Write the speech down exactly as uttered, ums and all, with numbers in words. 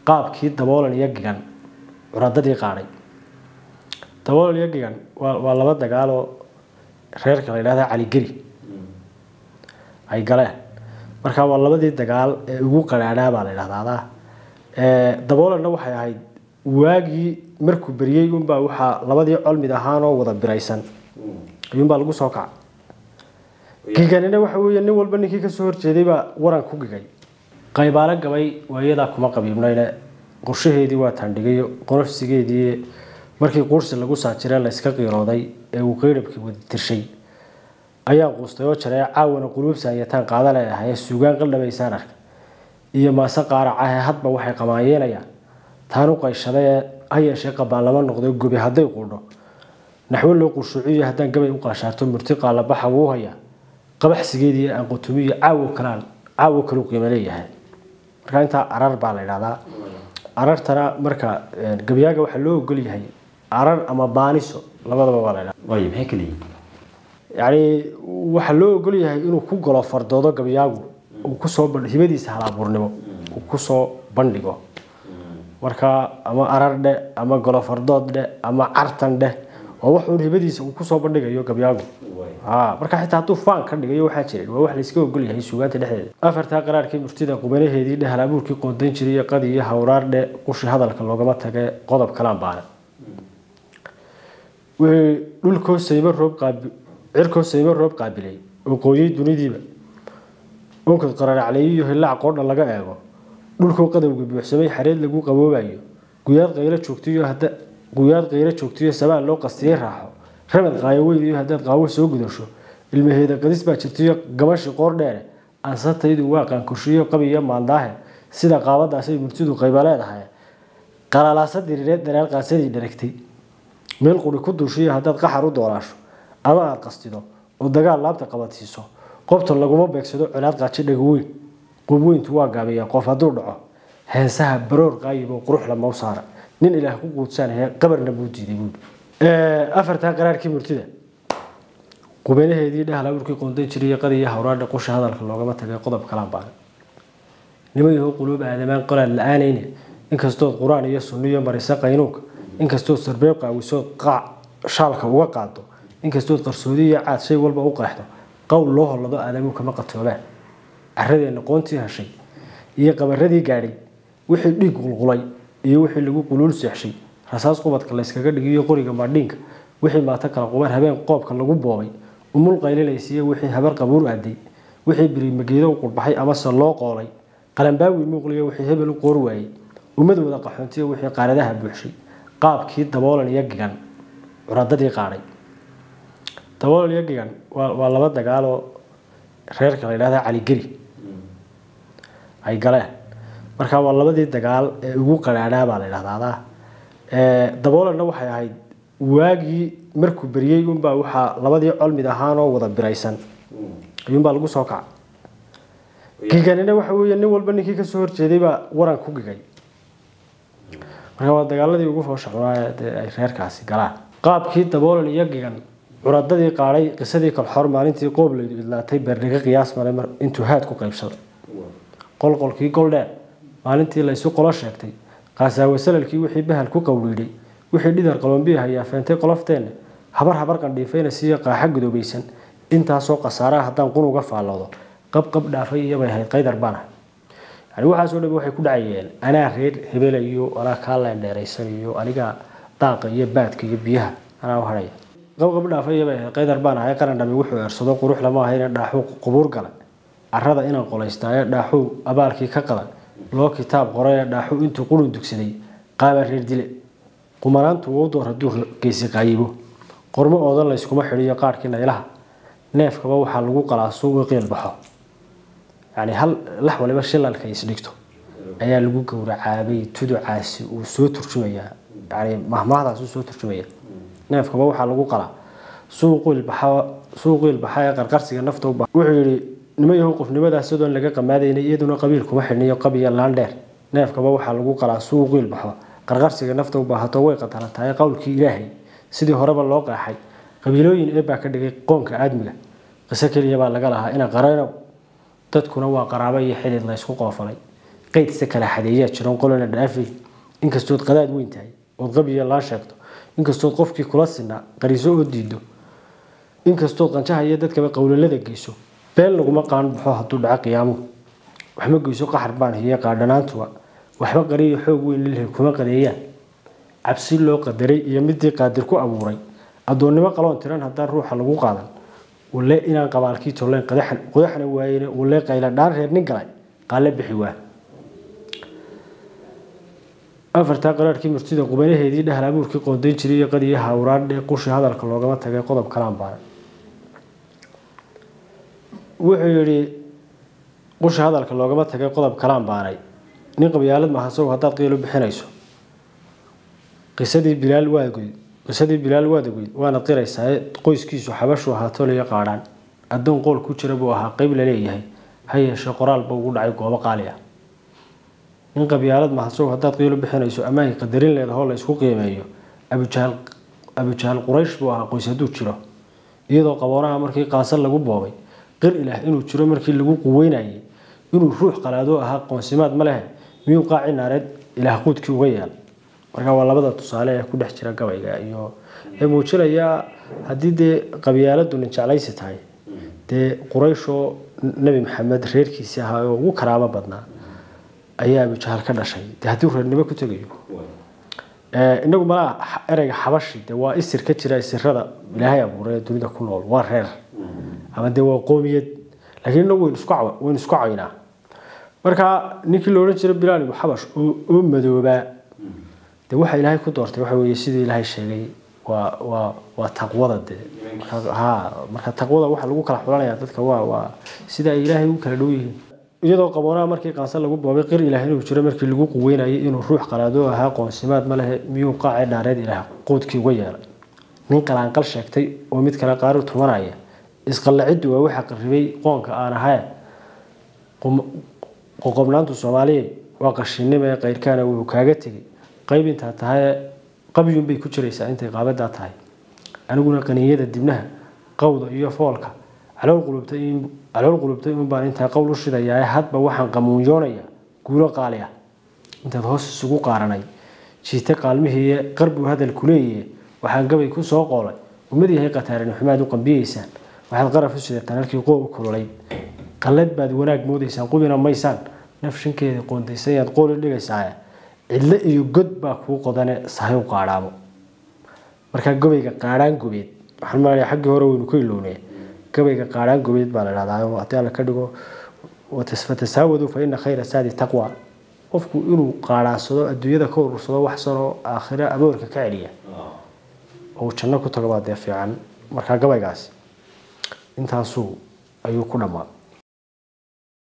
qaabkii daboolan iyo gigan curadadii qaaday daboolan iyo gigan waa laba dagaal oo reerka la yiraahdo Cali Gari ay galeen marka waa labadii dagaal ee ugu qaraadhaa baa la yiraahdaa ee daboolanna waxay ahayd waagii markuu bariyay un baa waxa labadii colmid ahaan oo wada biraysan ayuun baa lagu soo kacay giganina waxa weeye nin walba ninkii ka soo horjeeday baa waran ku gigay qaybaale gabay waayada kuma qabiibnayna qorshaheedii waa taandhigayo qorofsigeedii markii qorshe lagu saajiray la iska qiirooday ee uu qeyrabkii wada tirshay ayaa qoostay oo jaray caawana qulubsaayataan qaadanayahay suugaan qaldhamaysan arka iyo maasa qaarac ah hadba waxay qamaayeenayaan taanu qayshaday ay yeeshay qabaan lama noqdo gobi haday qudho naxwo loo qurshuuciyo hadaan gabay u qaashaarto murti qaala baxa wuu haya qabaxsigeedii aan qotumiyo caawo kalaan caawo kale qiimo leeyahay marka inta arar baa la yiraahdaa arartana marka gabayaaga waxa loo ogol yahay arar ama baaniso labadaba waa la yiraahdaa way maxay kaliya yani waxa loo ogol yahay inuu ku galo fardoodo gabayaagu uu ku soo bandhigo hibadiisa halaaburnimo uu ku soo bandhigo marka ama arardhe ama galo fardoodde ama cartandhe oo wuxuu hibadiisa uu ku soo bandhigayo gabayaagu ha marka xitaa haduu faan ka dhigayo waxa jiray waa wax la iska ogol yahay suugaanta dhexdeeda afarta qaraarkii murtida qubanaheedii dhehal abuurkii qoondan jiray qadiyo hawraardhe qushi hadalka loogama tagay qodob kalaan baana wixii dhulkoo sayma roob qaabi cirkoo sayma roob qaabilay oo qooyay dunidiiba onka qarar caleeyo hilaac qoodha laga eego dhulkoo qadawga buuxsamay xareed lagu qaboobayo guyaad qaylo joogtiyo hada guyaad qaylo joogtiyo sabaa loo qastiyay raaxo rabad qaayo weeyo hadaad qaawo soo gudasho ilmaheeda qadis baa jirtiyo gabashi qoor dheer aan sataydu waaqan kushiyo qabiyo maandaahe sida qaabadaasay murtidu qayb leedahay qalalaasa diriireed daraal qaasadii dharagtay meel quri ku dushiyo hadaad qaxar u doolaasho ama aad qastido oo dagaal laabta qabadsiiso qobta laguma beegsado culaad qaaci dhagweyn qubweyntu waa gaabiya qof haduu dhaco heesaha baroor qaayib qurux la mawsaara nin ilaah ku quudsanaya qabarna buu diiday buu ee afarta qaraarkii murtida qubanaheedii dhahla urkii qoondan jiray qadiyo hawraadha qosh hadalka loogama tagay qodob kala baan nimayo qulub aadamaan qolal la'aanayna inkastoo quraan iyo sunniyo marisa qaynuunka inkastoo sarbeeb qaawiso qaac shaalka uga qaado inkastoo qarsoodiyo caad shay walba u qeexdo qowl loo holado aadamu kama qatoobaan arradeena qoontii hashay iyo qabaradii gaadhay wixii dhiig qulqulay iyo wixii lagu qulul seexshay rasaas qubadka la iskaga dhigiyo qoriga maadhiinka wixii maata kala quban habeen qoobka lagu boobay umul qaylinaysiyo wixii habar qabuur aaday wixii biri mageedo u qurbaxay ama se loo qoolay qalanbaawi muuqliyo wixii hebel u qoor waayay ummadooda qaxoontiyo wixii qaaradaha buuxshay qaabkii daboolan iyo gigan curadadii qaaday daboolan iyo gigan waa laba dagaal oo reerka la yiraahdo Cali Gari ay galeen marka waa labadii dagaal ee ugu qaraadhaa baa la yiraahdaa ee daboolanna waxay ahayd waagii markuu bariyay un baa waxa labadii colmid ahaan oo wada biraysan ayuun baa lagu soo kacay giganina waxa weeye nin walba ninkii ka soo horjeeday baa waran ku gigay marka waa dagaaladii ugu fooshaxnaa ee ay reerkaasi galaan qaabkii daboolan iyo gigan curadadii qaaday qisadii kal xor maalintii qoob la idlaatay berriga qiyaas maray intuu haad ku qaybsaday qolqolkii goldheer maalintii la isu qolo sheegtay qaasawa salalkii wixii bahal ku qowliiday wixii dhidar qalombiya ayaa feentay qolofteena habar habar qandhiifayna si qaaxa gudoobaysan intaasoo qasaaraha hadaan qun uga faaloodo qab qab dhaafay iyo bay ahayd qaydar bana yani waxa soo dhabe waxay ku dhacayeen ana reer hebel iyo ana kaaleen dheeraysan iyo aniga daaqa iyo baadka iyo biyaha ana u haray qab qab dhaafay iyo bay ahayd qaydar bana ay qaran dhami wuxuu ersado qurux lama ahayn dhaaxu qubuur galay arrada inaan qoleystaayo dhaaxu abaalkii ka qadan loo kitaab qoray dhaaxu intuu qulun dugsaday qaaba reer dile qumanaantu uu door haduu geesi qaayibo qormo oodan la iskuma xiriyo qaarkii naylaha neefkaba waxa lagu qalaaso oo qeyl baxo yani hal lax waliba shilalka isdhigto ayaa lagu gowracaabay tuducaasi uu soo turjumaya yani mahmaahdaas uu soo turjumaya neefkaba waxa lagu qalaa suuqul baxo suuqul baxay qarqarsiga nafta u wuxuu yiri nimayo qofnimadaas sidoo laga qamaadayna iyaduna qabiil kuma xirniyo qabiil laan dheer neefkaba waxa lagu qalaa suuqul baxo qarqarsiga nafta u baahato way qatalantahay qowlkii ilaahay sidii horeba loo qaaxay qabiilooyin ee baa ka dhigay qoonka aadmiga qisa kaliya baa laga lahaa ina qarayno dadkuna waa qaraabo iyo xilid la isku qoofalay قيد سكلا حديات شرون قولنا دافي إن كستود قداد وين تاي وضبي الله شاكتو إن كستود قفكي كلاسنا قريسو وديدو إن كستود قنشها يدد كما قول لذا جيسو بين لغما قان بحوها طول عقيامه وحمد جيسو قحر بان هي قادناتوا وحمد قريه حوق وين لله كما قديان عبسي لو قدري يمدي قادر كو أبوري أدونما قالون تران هذا الروح لغو قادن ولا إنا قبالكي تولين قدحن قدحن وين ولا قيل دار هير نقلاي قال بحواه أفرتا قرار كي مرتدى قبيله هذه ده هلابور كي قندين شريه قد يهاوران قوش هذا الكلام تجا قضب كلام بار وحيري قوش هذا الكلام تجا قضب كلام باري نقبل يالد ما حسوا هذا قيلوا بحنيسو قصدي بلال وادقي قصدي بلال وادقي وأنا طير ساي قوس كيسو حبش وهاتول يقارن أدون قول كوتشر بوها قبل ليه هي شقرال بقول عيقوا بقاليا in qabyaalad mahadsow hadaad qiilo bixinayso amaanka qadarin leedahay oo la isku qiimeeyo Abu Jahl Abu Jahl Quraysh buu ahaa qoys haduu jiro iyadoo qaboonaha markii qaasal lagu boobay qir ilaah inuu jiro markii lagu quweynayay inuu ruux qalaado ahaa qoonsimaad ma leh miyuu qaaci naareed ilaah quudkii uga yaal marka waa labada tusaale ee ku dhex jira gabayga iyo ee muujinaya hadii de qabyaaladu nin jeclaysi tahay de Quraysh oo Nabi Maxamed reerkiisa ahaa oo ugu karaama badnaa ayaa Abu Jahl ka dhashay hadii reernimo ku tagayo ee inagu ma erayga xabashi de waa isir ka jira isirada Ilaahay abuuray dunida ku nool waa reer ama de waa qoomiyad laakiin inagu isku cawa waan isku caynaa marka ninkii loo oran jiray Bilaal ibn Xabash oo madooba de waxa Ilaahay ku doortay waxa weeye sidii Ilaahay sheegay waa waa waa taqwada de ha marka taqwada waxa lagu kala xulanayaa dadka waa waa sida Ilaahay u kala dhow iyadoo qaboonaha markii qaasal lagu boobay qir Ilaahay inuu jiro markii lagu quweynayay inuu ruux qalaado ahaa qoonsimaad ma leh miyuu qaaci naareed Ilaah quudkii uga yeelay nin qalaan qal sheegtay oo mid kale qaar u tumanaya isqalacidu waa waxa qaribay qoonka aan ahay qoqobnaantu Soomaaliyeed waa qashinimo ee qayrkaana uu kaaga tagay qaybinta tahay qabyun bay ku jiraysaa intay qaabada tahay aniguna qaniyada dibnaha qowda iyo foolka على القلوبتين على القلوبتين من بان انت قول شدايا hadba waxaan qamuunyoonaya guulo qaaliya inta hoos isugu qaaranay jiita qaalmihii qarbu hadal kuleeyay waxaan gabay ku soo qoolay ummadii hay qataarin xumaad u qambiyaysan waxaad qaraf u sidataan halkii qoob kululay qalad baad wanaag moodaysan qubina maysaan nafshinkeeda qoondaysay aad qool dhigaysaa cidla iyo god baa ku qodane sahay u qaaraamo marka gabayga qaaraan gubeed waxaan maray xaqii hore uu ku iloonay gabayga qaaraan gubeed baa la raadaayo hadii la ka dhigo watasfatasawadu fa inna khayra saadi taqwa qofku inuu qaaraansado adduunyada ka urursado wax sano aakhira abuurka ka celiya oo janno ku tago baad fiican marka gabaygaas intaasuu ayuu ku dhamaa